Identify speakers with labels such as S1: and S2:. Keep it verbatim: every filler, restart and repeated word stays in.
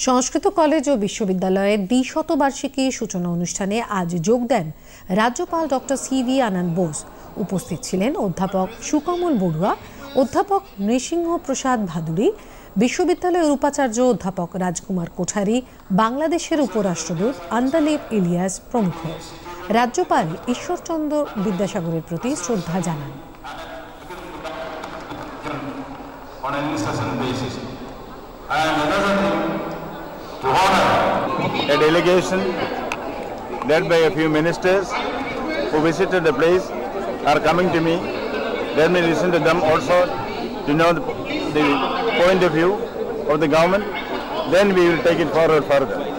S1: সংস্কৃত college ও বিশ্ববিদ্যালয়ের দ্বিশতবার্ষিকী সূচনা অনুষ্ঠানে আজ যোগ দেন রাজ্যপাল doctor C V Ananda Bose. উপস্থিত ছিলেন অধ্যাপক সুকমল বড়ুয়া, অধ্যাপক নৃসিংহ প্রসাদ ভাদুরী, বিশ্ববিদ্যালয়ের উপাচার্য অধ্যাপক রাজকুমার কোঠারি, বাংলাদেশের উপরাষ্ট্রদূত আন্দালিব ইলিয়াস প্রমুখ। রাজ্যপাল ঈশ্বরচন্দ্র বিদ্যাসাগরের প্রতি শ্রদ্ধা জানান।
S2: A delegation led by a few ministers who visited the place are coming to me. Let me listen to them also to know the, the point of view of the government. Then we will take it forward further.